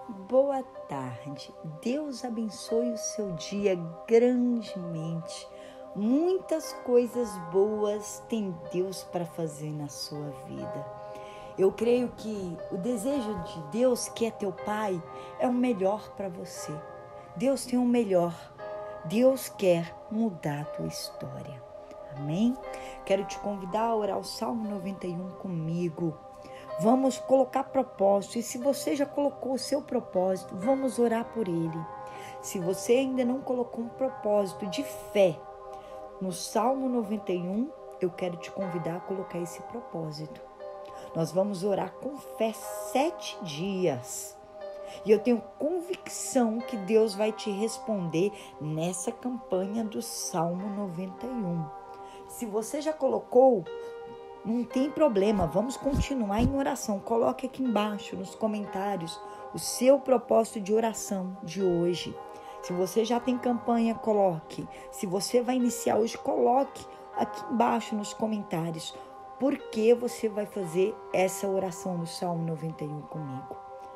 Boa tarde. Deus abençoe o seu dia grandemente. Muitas coisas boas tem Deus para fazer na sua vida. Eu creio que o desejo de Deus, que é teu Pai, é o melhor para você. Deus tem o melhor. Deus quer mudar a tua história. Amém? Quero te convidar a orar o Salmo 91 comigo. Vamos colocar propósito, e se você já colocou o seu propósito, vamos orar por ele. Se você ainda não colocou um propósito de fé no Salmo 91, eu quero te convidar a colocar esse propósito. Nós vamos orar com fé 7 dias. E eu tenho convicção que Deus vai te responder nessa campanha do Salmo 91. Se você já colocou, não tem problema, vamos continuar em oração. Coloque aqui embaixo nos comentários o seu propósito de oração de hoje. Se você já tem campanha, coloque. Se você vai iniciar hoje, coloque aqui embaixo nos comentários por que você vai fazer essa oração no Salmo 91 comigo.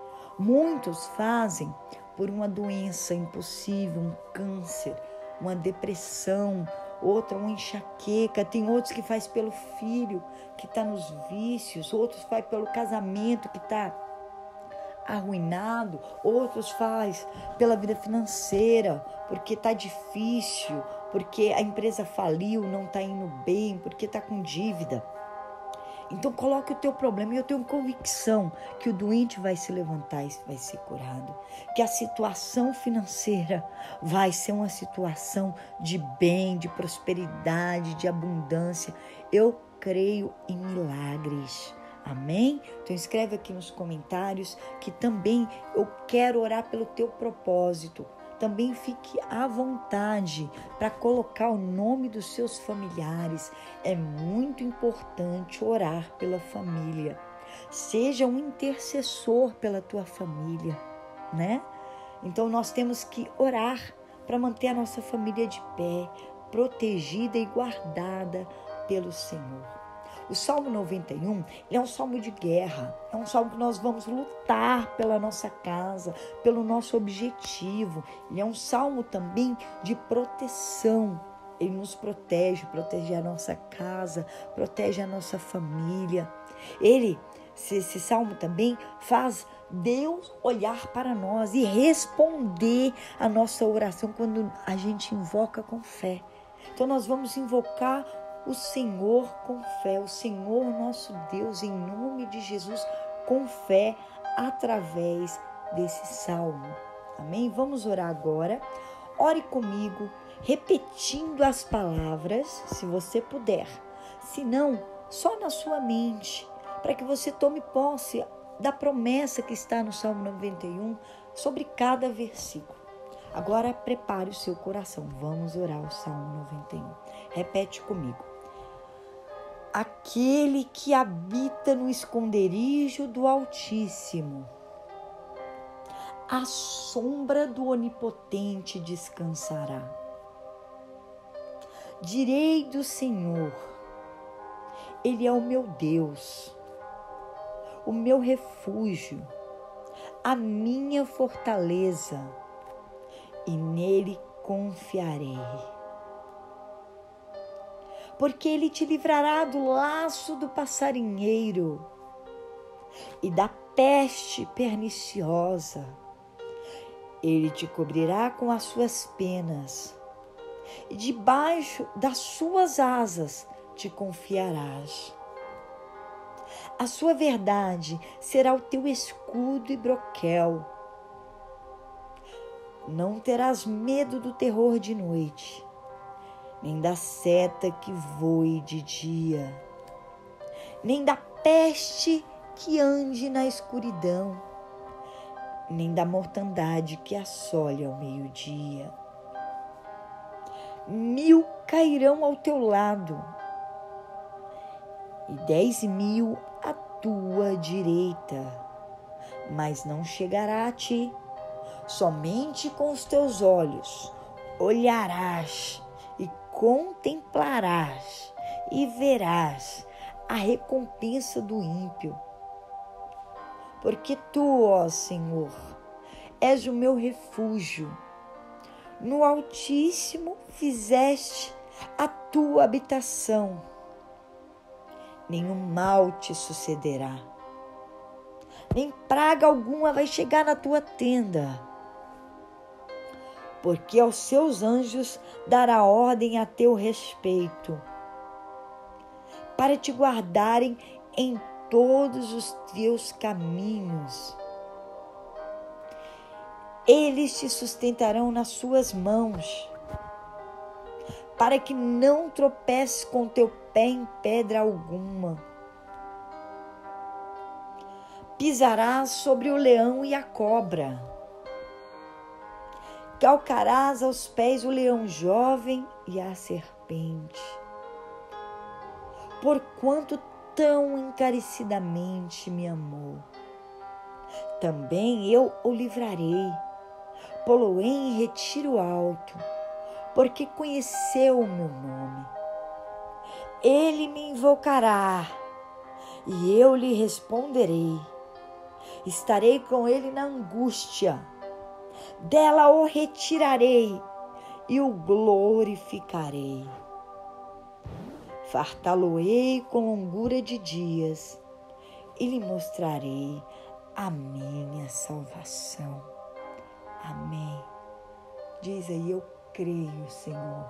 Muitos fazem por uma doença impossível, um câncer, uma depressão, outra uma enxaqueca, tem outros que faz pelo filho que está nos vícios, outros faz pelo casamento que está arruinado, outros faz pela vida financeira, porque está difícil, porque a empresa faliu, não está indo bem, porque está com dívida. Então coloque o teu problema, e eu tenho convicção que o doente vai se levantar e vai ser curado, que a situação financeira vai ser uma situação de bem, de prosperidade, de abundância. Eu creio em milagres. Amém? Então escreve aqui nos comentários que também eu quero orar pelo teu propósito. Também fique à vontade para colocar o nome dos seus familiares. É muito importante orar pela família. Seja um intercessor pela tua família, né? Então nós temos que orar para manter a nossa família de pé, protegida e guardada pelo Senhor. O Salmo 91 é um salmo de guerra, é um salmo que nós vamos lutar pela nossa casa, pelo nosso objetivo. Ele é um salmo também de proteção. Ele nos protege a nossa casa, protege a nossa família. Esse salmo também faz Deus olhar para nós e responder a nossa oração quando a gente invoca com fé. Então nós vamos invocar o Senhor com fé, o Senhor nosso Deus, em nome de Jesus, com fé, através desse salmo. Amém? Vamos orar agora. Ore comigo, repetindo as palavras, se você puder. Se não, só na sua mente, para que você tome posse da promessa que está no Salmo 91 sobre cada versículo. Agora prepare o seu coração. Vamos orar o Salmo 91. Repete comigo. Aquele que habita no esconderijo do Altíssimo, à sombra do Onipotente descansará. Direi do Senhor, Ele é o meu Deus, o meu refúgio, a minha fortaleza, e nele confiarei. Porque ele te livrará do laço do passarinheiro e da peste perniciosa. Ele te cobrirá com as suas penas, e debaixo das suas asas te confiarás. A sua verdade será o teu escudo e broquel. Não terás medo do terror de noite, nem da seta que voe de dia, nem da peste que ande na escuridão, nem da mortandade que assole ao meio-dia. 1000 cairão ao teu lado e 10.000 à tua direita, mas não chegará a ti. Somente com os teus olhos olharás e contemplarás e verás a recompensa do ímpio. Porque tu, ó Senhor, és o meu refúgio. No Altíssimo fizeste a tua habitação. Nenhum mal te sucederá, nem praga alguma vai chegar na tua tenda, porque aos seus anjos dará ordem a teu respeito, para te guardarem em todos os teus caminhos. Eles te sustentarão nas suas mãos, para que não tropeces com teu pé em pedra alguma. Pisarás sobre o leão e a cobra. Calcarás aos pés o leão jovem e a serpente. Porquanto tão encarecidamente me amou, também eu o livrarei, pô-lo-ei em retiro alto, porque conheceu o meu nome. Ele me invocará, e eu lhe responderei. Estarei com ele na angústia, dela o retirarei e o glorificarei. Fartá-lo-ei com longura de dias e lhe mostrarei a minha salvação. Amém. Diz aí, eu creio, Senhor.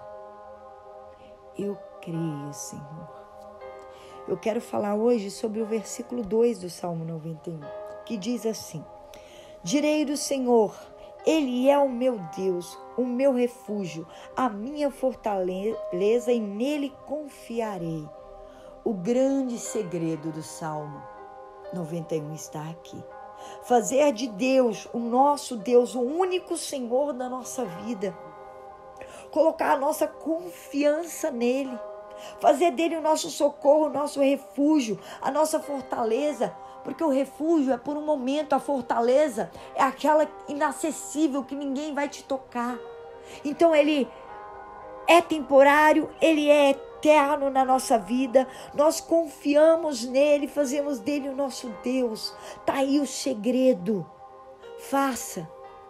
Eu creio, Senhor. Eu quero falar hoje sobre o versículo 2 do Salmo 91, que diz assim: direi do Senhor, Ele é o meu Deus, o meu refúgio, a minha fortaleza, e nele confiarei. O grande segredo do Salmo 91 está aqui. Fazer de Deus, o nosso Deus, o único Senhor da nossa vida. Colocar a nossa confiança nele. Fazer dele o nosso socorro, o nosso refúgio, a nossa fortaleza. Porque o refúgio é por um momento, a fortaleza é aquela inacessível que ninguém vai te tocar. Então ele é temporário, ele é eterno na nossa vida. Nós confiamos nele, fazemos dele o nosso Deus. Está aí o segredo. Faça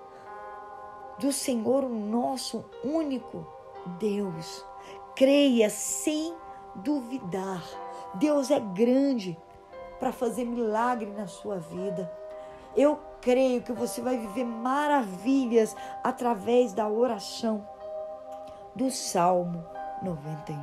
do Senhor o nosso único Deus. Creia sem duvidar. Deus é grande para fazer milagre na sua vida. Eu creio que você vai viver maravilhas através da oração do Salmo 91.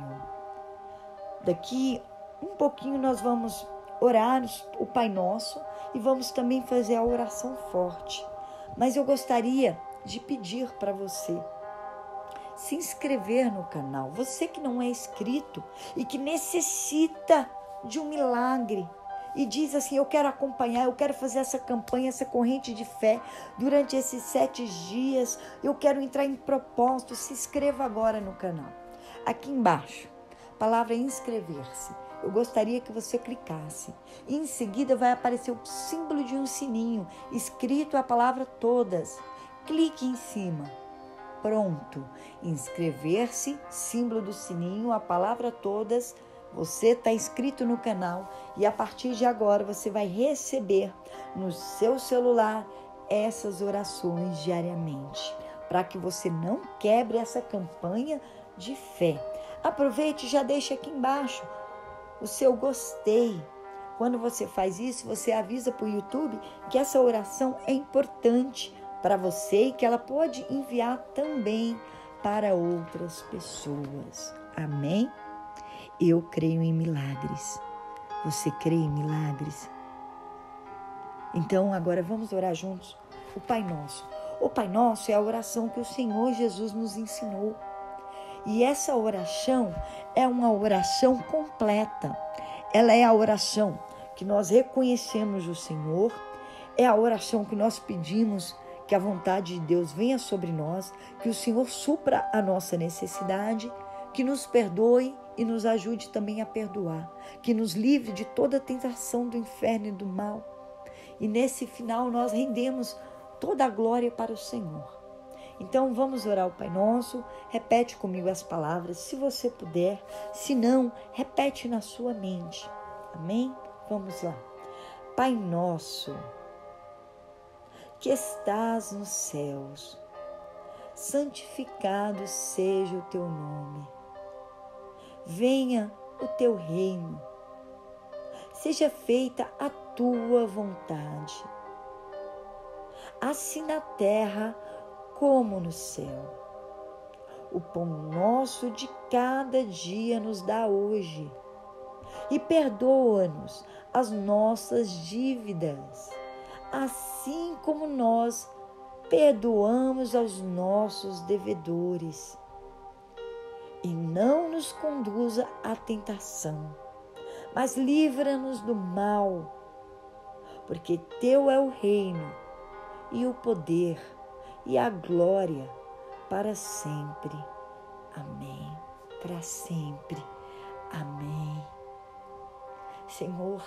Daqui um pouquinho nós vamos orar o Pai Nosso e vamos também fazer a oração forte. Mas eu gostaria de pedir para você se inscrever no canal. Você que não é inscrito e que necessita de um milagre e diz assim, eu quero acompanhar, eu quero fazer essa campanha, essa corrente de fé durante esses 7 dias, eu quero entrar em propósito. Se inscreva agora no canal. Aqui embaixo, a palavra inscrever-se. Eu gostaria que você clicasse. E em seguida vai aparecer o símbolo de um sininho, escrito a palavra todas. Clique em cima. Pronto. Inscrever-se, símbolo do sininho, a palavra todas. Você está inscrito no canal e a partir de agora você vai receber no seu celular essas orações diariamente, para que você não quebre essa campanha de fé. Aproveite e já deixa aqui embaixo o seu gostei. Quando você faz isso, você avisa para o YouTube que essa oração é importante para você e que ela pode enviar também para outras pessoas. Amém? Eu creio em milagres. Você crê em milagres? Então, agora vamos orar juntos o Pai Nosso. O Pai Nosso é a oração que o Senhor Jesus nos ensinou. E essa oração é uma oração completa. Ela é a oração que nós reconhecemos o Senhor, é a oração que nós pedimos que a vontade de Deus venha sobre nós, que o Senhor supra a nossa necessidade, que nos perdoe e nos ajude também a perdoar, que nos livre de toda tentação do inferno e do mal. E nesse final nós rendemos toda a glória para o Senhor. Então vamos orar o Pai Nosso, repete comigo as palavras, se você puder, se não, repete na sua mente. Amém? Vamos lá. Pai Nosso, que estás nos céus, santificado seja o teu nome. Venha o teu reino. Seja feita a tua vontade, assim na terra como no céu. O pão nosso de cada dia nos dá hoje. E perdoa-nos as nossas dívidas, assim como nós perdoamos aos nossos devedores. E não nos conduza à tentação, mas livra-nos do mal, porque teu é o reino, e o poder, e a glória, para sempre. Amém. Para sempre. Amém. Senhor,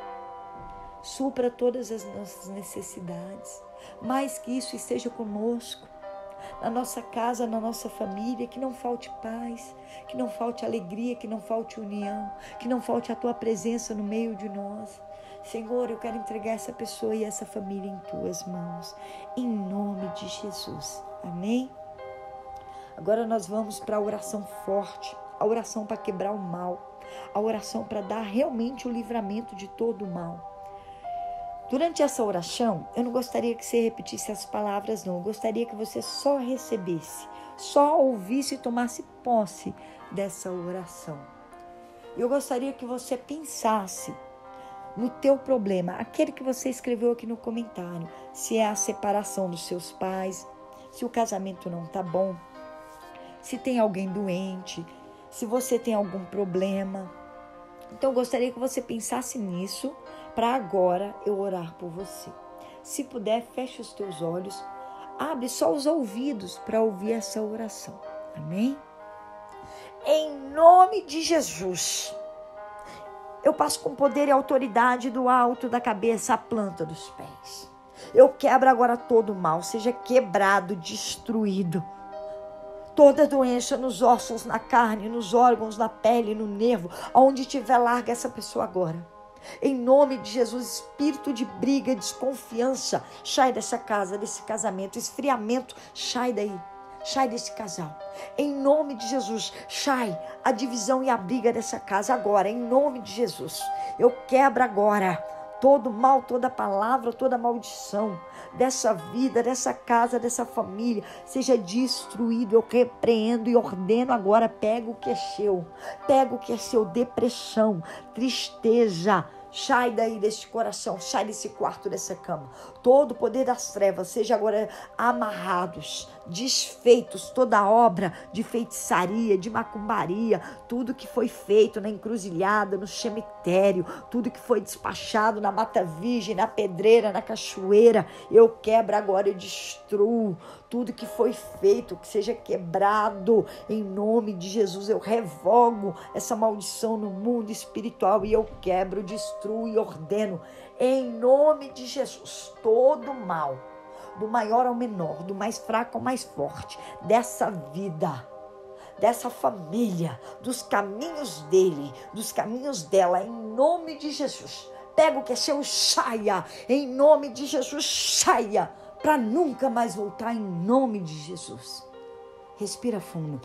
supra todas as nossas necessidades, mais que isso esteja conosco, na nossa casa, na nossa família, que não falte paz, que não falte alegria, que não falte união, que não falte a tua presença no meio de nós. Senhor, eu quero entregar essa pessoa e essa família em tuas mãos, em nome de Jesus. Amém? Agora nós vamos para a oração forte, a oração para quebrar o mal, a oração para dar realmente o livramento de todo o mal. Durante essa oração, eu não gostaria que você repetisse as palavras, não. Eu gostaria que você só recebesse, só ouvisse e tomasse posse dessa oração. Eu gostaria que você pensasse no teu problema, aquele que você escreveu aqui no comentário, se é a separação dos seus pais, se o casamento não está bom, se tem alguém doente, se você tem algum problema. Então, eu gostaria que você pensasse nisso, para agora eu orar por você. Se puder, feche os teus olhos, abre só os ouvidos para ouvir essa oração. Amém? Em nome de Jesus, eu passo com poder e autoridade do alto da cabeça à planta dos pés. Eu quebro agora todo o mal, seja quebrado, destruído. Toda doença nos ossos, na carne, nos órgãos, na pele, no nervo, aonde tiver, larga essa pessoa agora. Em nome de Jesus, espírito de briga, desconfiança, sai dessa casa, desse casamento, esfriamento, sai daí, sai desse casal. Em nome de Jesus, sai a divisão e a briga dessa casa agora, em nome de Jesus. Eu quebro agora todo mal, toda palavra, toda maldição dessa vida, dessa casa, dessa família, seja destruído. Eu repreendo e ordeno agora, pega o que é seu, depressão, tristeza, sai daí deste coração, sai desse quarto, dessa cama. Todo o poder das trevas seja agora amarrados, desfeitos, toda obra de feitiçaria, de macumbaria, tudo que foi feito na encruzilhada, no cemitério, tudo que foi despachado na mata virgem, na pedreira, na cachoeira, eu quebro agora e destruo tudo que foi feito, que seja quebrado em nome de Jesus. Eu revogo essa maldição no mundo espiritual e eu quebro, destruo e ordeno em nome de Jesus todo mal, do maior ao menor, do mais fraco ao mais forte, dessa vida, dessa família, dos caminhos dele, dos caminhos dela, em nome de Jesus. Pega o que é seu, saia, em nome de Jesus, saia, para nunca mais voltar, em nome de Jesus. Respira fundo.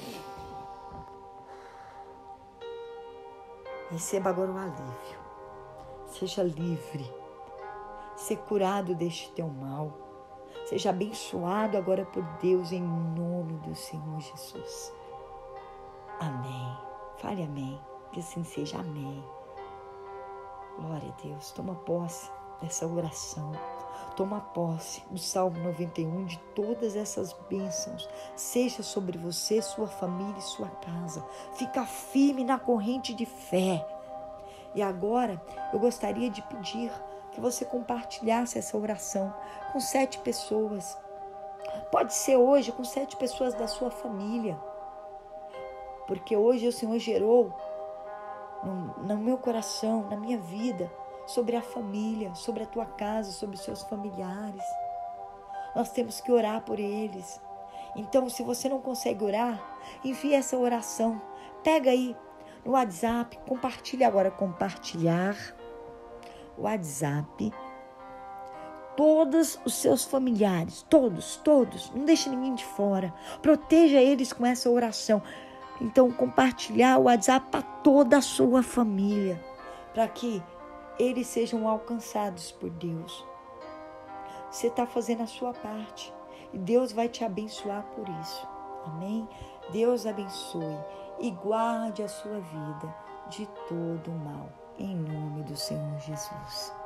Receba agora o alívio. Seja livre. Ser curado deste teu mal. Seja abençoado agora por Deus, em nome do Senhor Jesus. Amém. Fale amém. Que assim seja. Amém. Glória a Deus. Toma posse dessa oração. Toma posse do Salmo 91, de todas essas bênçãos. Seja sobre você, sua família e sua casa. Fica firme na corrente de fé. E agora eu gostaria de pedir que você compartilhasse essa oração com 7 pessoas. Pode ser hoje com 7 pessoas da sua família. Porque hoje o Senhor gerou no meu coração, na minha vida, sobre a família, sobre a tua casa, sobre os seus familiares. Nós temos que orar por eles. Então, se você não consegue orar, envie essa oração. Pega aí no WhatsApp, compartilha agora, compartilhar, WhatsApp, todos os seus familiares, todos, não deixe ninguém de fora. Proteja eles com essa oração. Então, compartilhar o WhatsApp para toda a sua família, para que eles sejam alcançados por Deus. Você está fazendo a sua parte e Deus vai te abençoar por isso. Amém? Deus abençoe e guarde a sua vida de todo o mal, em nome do Senhor Jesus.